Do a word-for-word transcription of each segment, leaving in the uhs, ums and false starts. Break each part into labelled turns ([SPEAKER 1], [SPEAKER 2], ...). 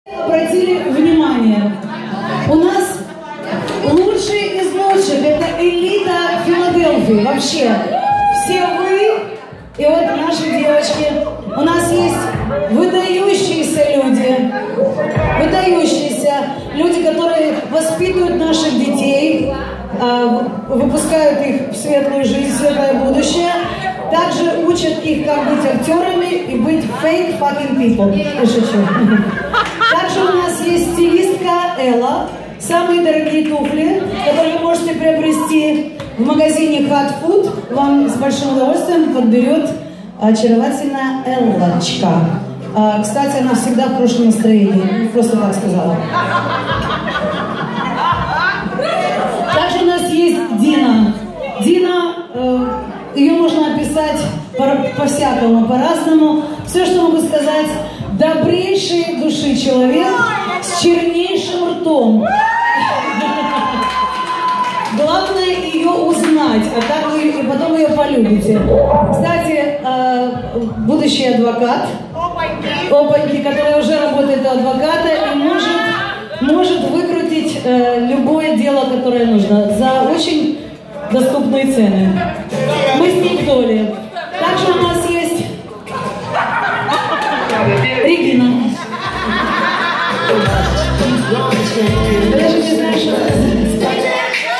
[SPEAKER 1] Обратили внимание, у нас лучшие из лучших, это элита Филадельфии, вообще, все вы и вот наши девочки, у нас есть выдающиеся люди, выдающиеся люди, которые воспитывают наших детей, выпускают их в светлую жизнь, в светлое будущее, также учат их, как быть актерами и быть fake fucking people. Я шучу. Также у нас есть стилистка Элла. Самые дорогие туфли, которые вы можете приобрести в магазине Hot Food, вам с большим удовольствием подберет очаровательная Эллочка. А, кстати, она всегда в хорошем настроении. Просто так сказала. Также у нас есть Дина. Дина, э, ее можно описать по-всякому, по по-разному. Все, что могу сказать, добрейшей души человек с чернейшим ртом. Главное ее узнать, а так вы и потом ее полюбите. Кстати, э, будущий адвокат, опаньки, который уже работает у адвоката и может, может выкрутить э, любое дело, которое нужно, за очень доступные цены. Мы с ним в доле. Также у нас есть Регина. Я даже не знаю, что это.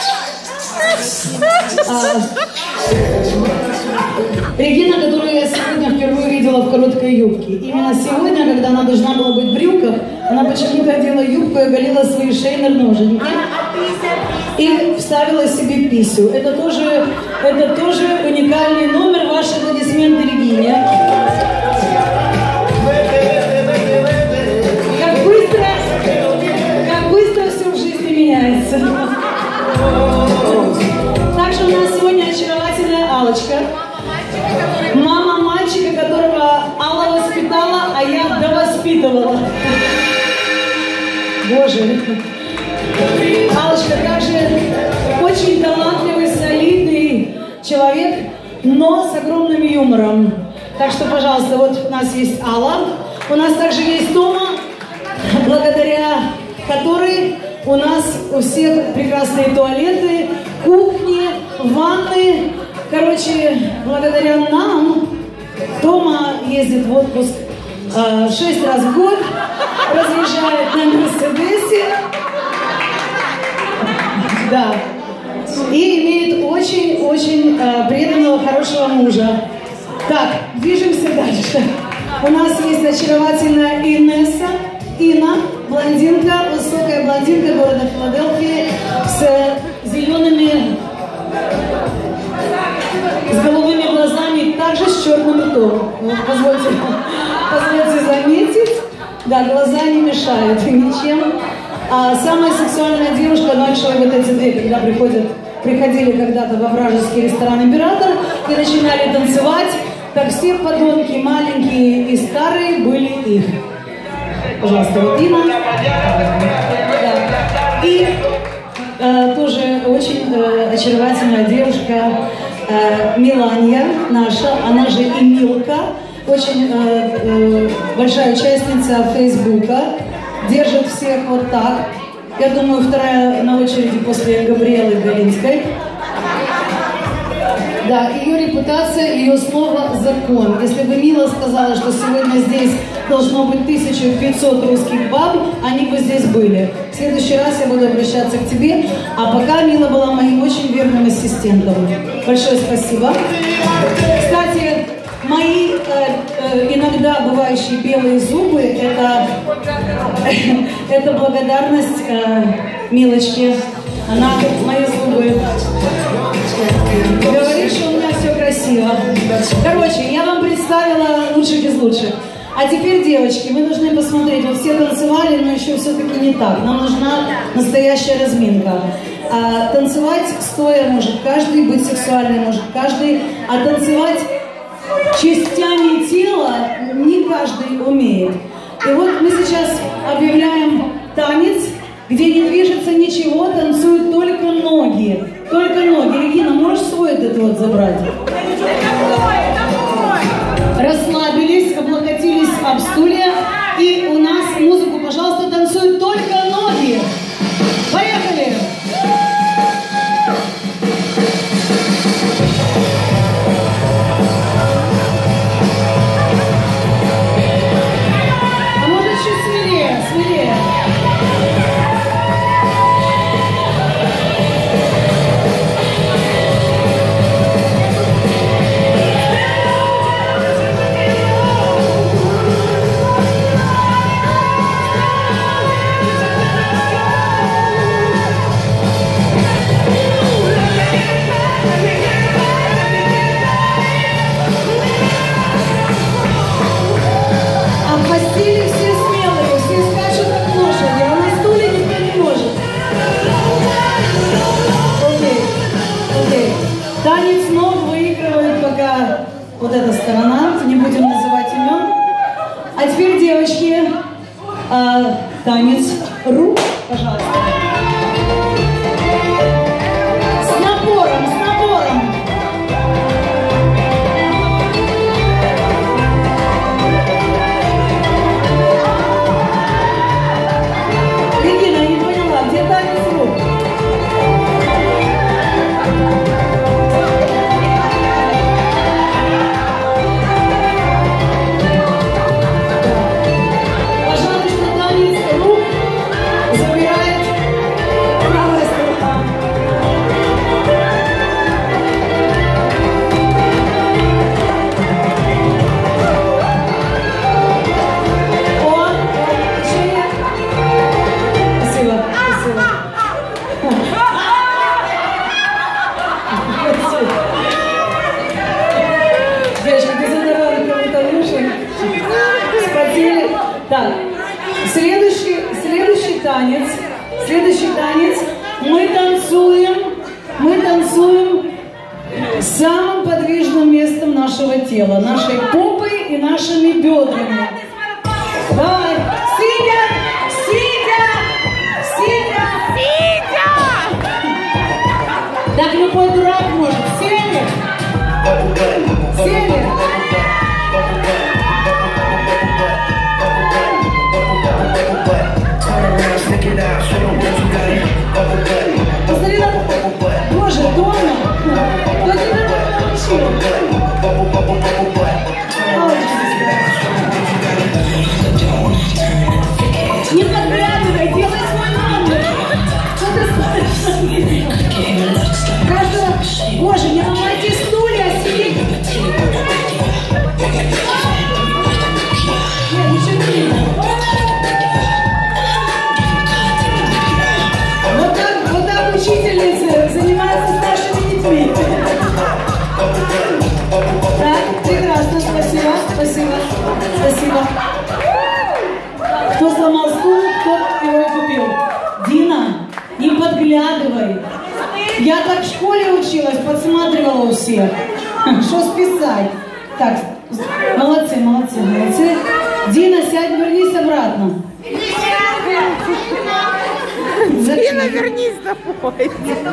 [SPEAKER 1] А, Регина, которую я сегодня впервые видела в короткой юбке. Именно сегодня, когда она должна была быть в брюках, она почему-то одела юбку и оголила свои шейнер-ноженьки и вставила себе писю. Это тоже, это тоже уникальный номер. Ваши аплодисменты Регине. Как быстро, как быстро все в жизни меняется. Также у нас сегодня очаровательная Аллочка. Мама мальчика, которого Алла воспитала, а я довоспитывала. Боже. Аллочка также очень талантливый, солидный человек, но с огромным юмором. Так что, пожалуйста, вот у нас есть Алла. У нас также есть Тома, благодаря которой у нас у всех прекрасные туалеты, кухни, ванны. Короче, благодаря нам Тома ездит в отпуск э, шесть раз в год, разъезжает на Мерседесе, да, и имеет очень-очень э, преданного, хорошего мужа. Так, движемся дальше. У нас есть очаровательная Инесса, Инна, блондинка, высокая блондинка города Филадельфии с зелеными, с голубыми глазами, также с черным ртом. Вот, позвольте, позвольте заметить, да, глаза не мешают ничем. А самая сексуальная девушка, ночью вот эти две, когда приходят, приходили когда-то во вражеский ресторан «Император» и начинали танцевать, так все подонки, маленькие и старые, были их. Пожалуйста, вот Инна. Да. И э, тоже очень э, очаровательная девушка э, Миланья наша, она же и Милка, очень э, э, большая участница Фейсбука, держит всех вот так. Я думаю, вторая на очереди после Габриэлы Галинской. Да, ее репутация, ее слово – закон. Если бы Мила сказала, что сегодня здесь должно быть тысяча пятьсот русских баб, они бы здесь были. В следующий раз я буду обращаться к тебе. А пока Мила была моим очень верным ассистентом. Большое спасибо. Кстати, мои э, э, иногда бывающие белые зубы – это, это благодарность э, Милочке. Она мои зубы говорит, что у меня все красиво. Короче, я вам представила лучших из лучших. А теперь, девочки, вы должны посмотреть. Вот все танцевали, но еще все-таки не так. Нам нужна настоящая разминка. А, танцевать стоя может каждый, быть сексуальной может каждый. А танцевать частями тела не каждый умеет. И вот мы сейчас объявляем танец, где не движется ничего, танцуют только ноги. Только ноги. Регина, можешь свой этот вот забрать? Расслабились, облокотились об стулья. И у нас музыку, пожалуйста, смелее. Вот эта сторона, не будем называть имен. А теперь, девочки, э, танец рук, пожалуйста. С напором, с напором. Регина, я не поняла, где танец рук? Так, следующий, следующий танец, следующий танец, мы танцуем, мы танцуем самым подвижным местом нашего тела, нашей попой и нашими бедрами. Давай, сидя, сидя, сидя, сидя. Так любой дурак может, сели, сели. Посмотри на... Боже, дома! Кто тебя научил? Не подглядывай, делай свой номер! Что ты смотришь? Каждого... Боже, не ломайте стулья, сидите! Нет, ничего не видно. Учительницы занимаются с нашими детьми. Так, прекрасно, спасибо, спасибо, спасибо. Кто сломал стул, кто его и купил. Дина, не подглядывай. Я так в школе училась, подсматривала у всех. Что списать? Так, молодцы, молодцы, молодцы. Дина, сядь, вернись обратно.
[SPEAKER 2] Дина, вернись домой.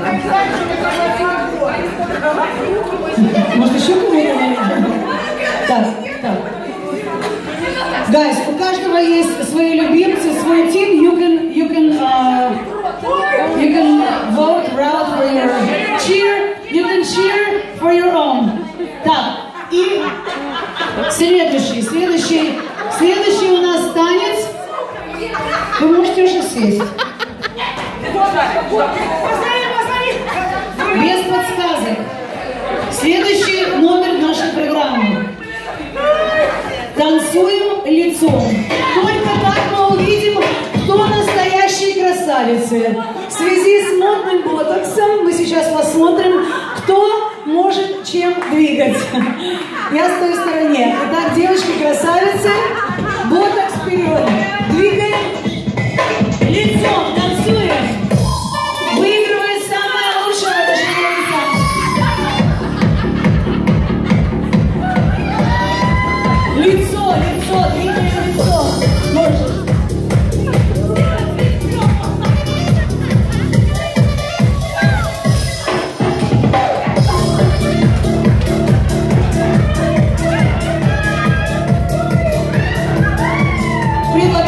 [SPEAKER 1] Может, еще кого-то? Так, так. Guys, у каждого есть свои любимцы, свой тим. You can, you can, uh, you can vote, route for your cheer. You can cheer for your own. Так, и следующий, следующий, следующий у нас танец. Вы можете уже сесть. Без подсказок. Следующий номер нашей программы. Танцуем лицом. Только так мы увидим, кто настоящие красавицы. В связи с модным ботоксом мы сейчас посмотрим, кто может чем двигать. Я с той стороне. Итак, девочки-красавицы, ботокс вперед. Двигаем лицом, танцуем. Выигрывает самое лучшее в этой жизни. Лицо, лицо, двигаем лицо. Может. Предлагаю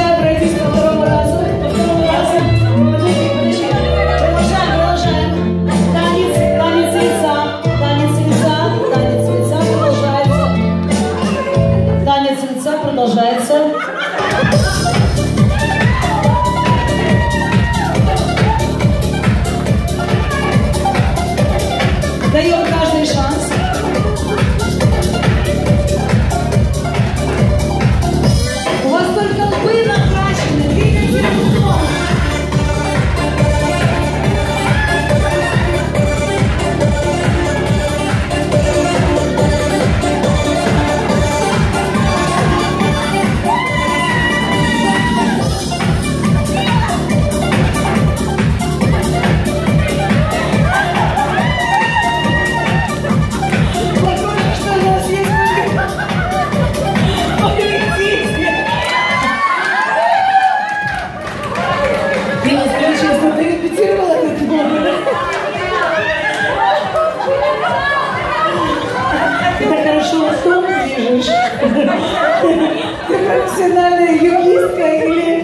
[SPEAKER 1] Ты профессиональная юристка или...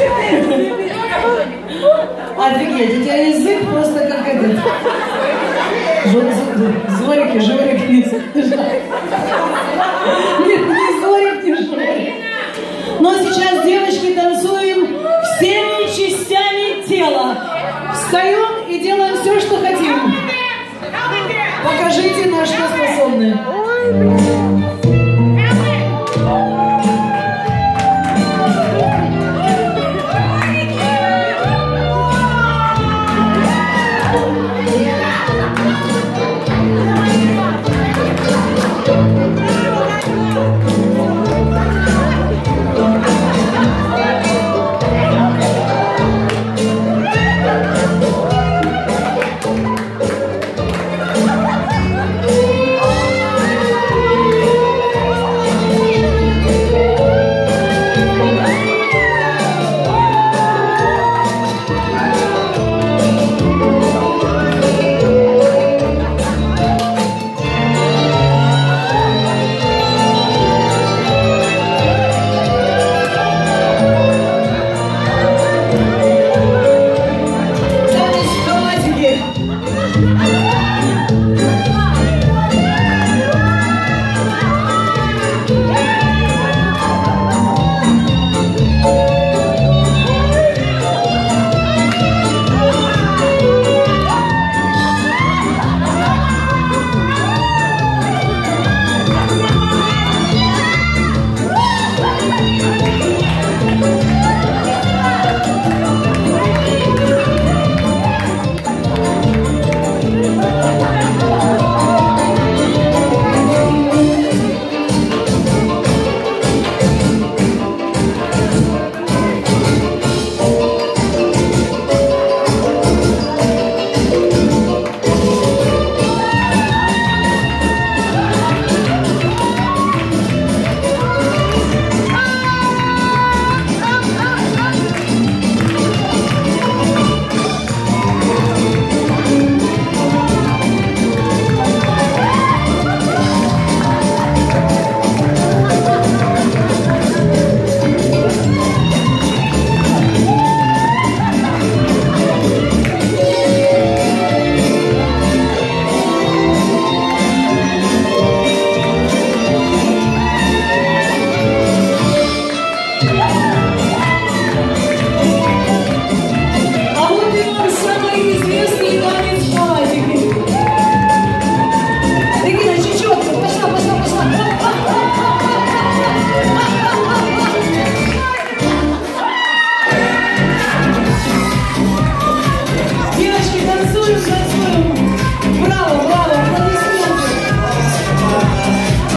[SPEAKER 1] Офигеть, у тебя язык просто как этот. Зорик и Жорик не Нет, не Зорик, не Жорик. Но сейчас, девочки, танцуем всеми частями тела. Встаем и делаем все, что хотим. Покажите, на что способны.